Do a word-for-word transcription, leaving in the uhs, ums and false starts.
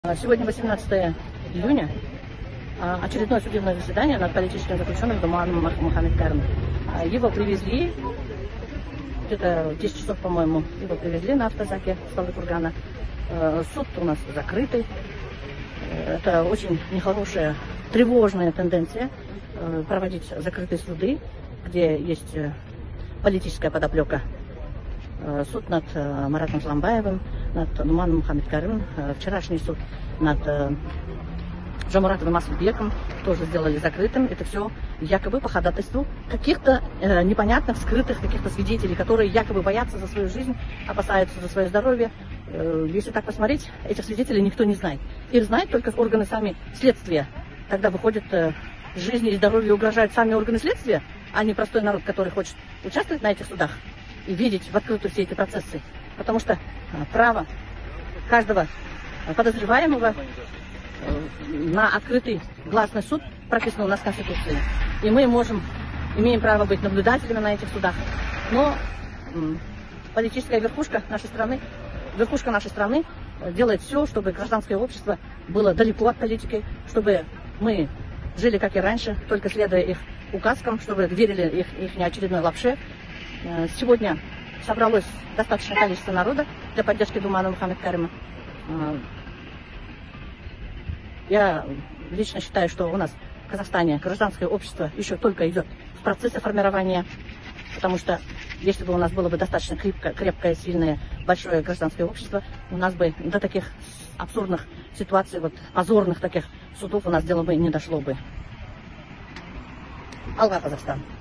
Сегодня восемнадцатое июня. Очередное судебное заседание над политическим заключенным Думаном Мухаммедкаровым. Его привезли, где-то в десять часов, по-моему, его привезли на автозаке с Талдыкургана. Суд у нас закрытый. Это очень нехорошая, тревожная тенденция проводить закрытые суды, где есть политическая подоплека. Суд над Маратом Зламбаевым, над Думаном Мухаммедкаровым, вчерашний суд над Жомуратовым Асылбеком тоже сделали закрытым. Это все якобы по ходатайству каких-то э, непонятных, скрытых каких-то свидетелей, которые якобы боятся за свою жизнь, опасаются за свое здоровье. Э, если так посмотреть, этих свидетелей никто не знает. Их знают только органы сами следствия. Тогда выходит, э, жизни и здоровью угрожают сами органы следствия, а не простой народ, который хочет участвовать на этих судах и видеть в открытую все эти процессы. Потому что право каждого подозреваемого на открытый гласный суд прописано у нас в Конституции. И мы можем, имеем право быть наблюдателями на этих судах. Но политическая верхушка нашей страны, верхушка нашей страны делает все, чтобы гражданское общество было далеко от политики, чтобы мы жили, как и раньше, только следуя их указкам, чтобы верили их, их неочередной лапше. Сегодня собралось достаточное количество народа для поддержки Думана Мухаммедкарова. Я лично считаю, что у нас в Казахстане гражданское общество еще только идет в процессе формирования, потому что если бы у нас было бы достаточно крепкое, крепкое, сильное, большое гражданское общество, у нас бы до таких абсурдных ситуаций, вот позорных таких судов у нас дело бы не дошло бы. Алга, Казахстан.